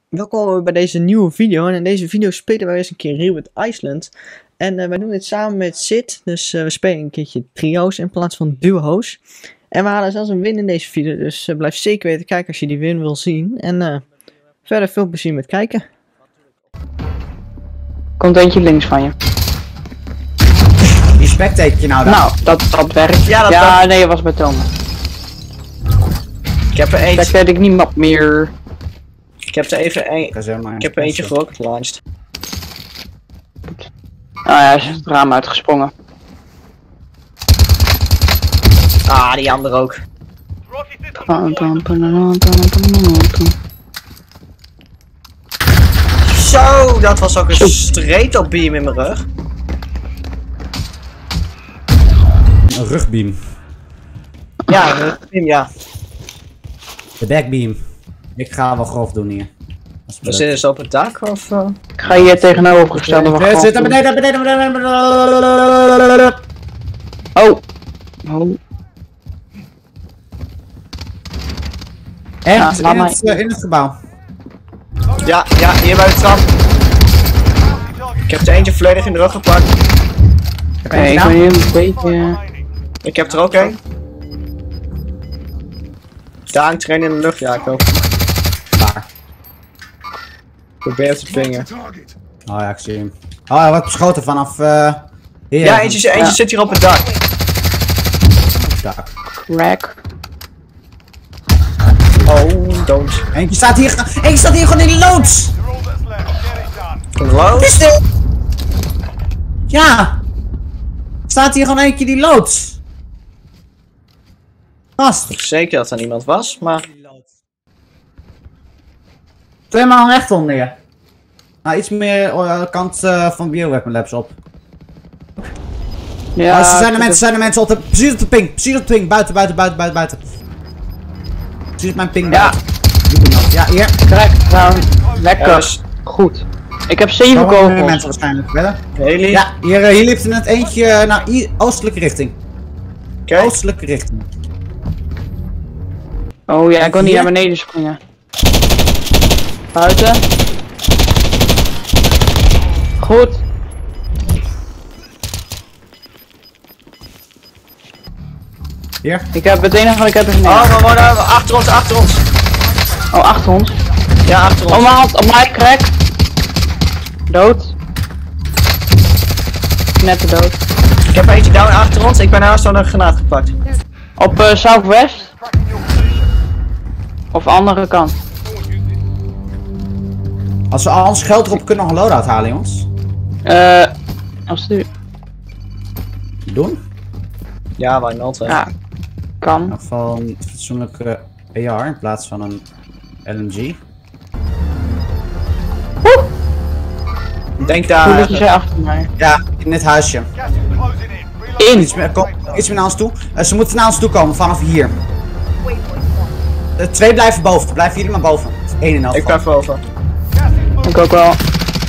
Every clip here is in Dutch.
Welkom bij deze nieuwe video. En in deze video spelen wij eens een keer Real with Iceland. En wij doen dit samen met Sid. Dus we spelen een keertje trio's in plaats van duo's. En we halen zelfs een win in deze video. Dus blijf zeker weten kijken als je die win wil zien. En verder veel plezier met kijken. Komt eentje links van je. Die spectate je nou dan? Nou, dat werkt. Ja, nee, dat was bij Thomas. Ik heb er eentje. Dat weet ik niemand meer. Ik heb er even ik heb er eentje gerocket launched. Ah ja, hij is het raam uitgesprongen. Ah, die andere ook. Zo, dat was ook een street op beam in mijn rug. Een rugbeam. Ja, een rugbeam, ja. De backbeam. Ik ga wel grof doen hier. We zitten ze op het dak of? Ik ga hier tegenovergestelde van We zitten beneden. Oh. Echt? Ja, In het gebouw. Ja, hier bij de trap. Ik heb er eentje volledig in de rug gepakt. Nee, ik ben hier een beetje... Ik heb er ook een. Daar hangt er een in de lucht, ja, ik ook. Waar? Probeer te pingen. Oh ja, ik zie hem. Oh, hij wordt beschoten vanaf hier. Ja, eentje zit hier op het dak. Dak. Crack. Oh, don't. Eentje staat hier gewoon in de loods! Wat is dit? Ja! Staat hier gewoon eentje die loods? Gast. Zeker dat er niemand was, maar... Tweemaal recht onder je. Nou, iets meer kant van bioweapon labs op. Ja, zijn er mensen op de... Precies op de ping, buiten. Precies op mijn ping, ja. Ja, hier. Crack, nou, lekker. Ja, dus... Goed. Ik heb 7 kogels. Mensen waarschijnlijk willen. Heli? Ja, hier liep er net eentje naar oostelijke richting. Oké. Oostelijke richting. Oh ja, ik wil niet naar beneden springen. Buiten. Goed. Hier. Ik heb het enige wat ik heb is neer. Oh, we worden achter ons. Oh, achter ons. Ja, achter ons. Oh, mijn hand, op mij, crack. Dood. Net te dood. Ik heb eentje down achter ons, ik ben haast zo'n granaat gepakt. Op Southwest. Of andere kant. Als we al ons geld erop kunnen nog een loadout halen, jongens. Als u... Doen? Ja, why not, hè? Ja, In kan. ieder geval een fatsoenlijke AR in plaats van een LMG. Denk Hoe daar... ligt je achter mij? Ja, in dit huisje. In! Iets meer naar ons toe. Ze moeten naar ons toe komen vanaf hier. 2 blijven boven. Blijven jullie maar boven. 1 in elk Ik geval. blijf boven. Ik ook wel.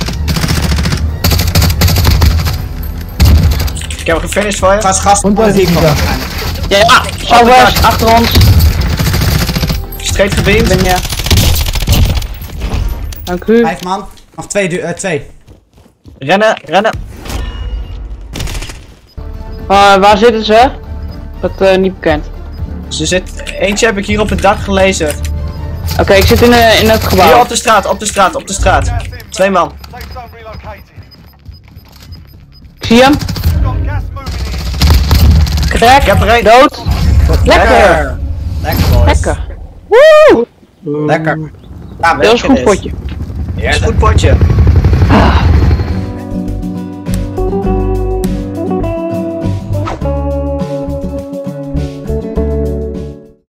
Ik heb hem gefinished voor je. Gast. Ja, Southwest, achter ons. Streed gebeamd. Ben je. Dank u. 5 man. Nog 2. Rennen. Waar zitten ze? Dat niet bekend. Eentje heb ik hier op het dak gelezen. Oké, ik zit in het gebouw. Hier op de straat. 2 man. Ik zie hem. Crack. Ik heb er één. Dood. Lekker. Lekker boys. Lekker. Woe! Lekker. Ja, Dat is een goed potje. Ja, is goed potje.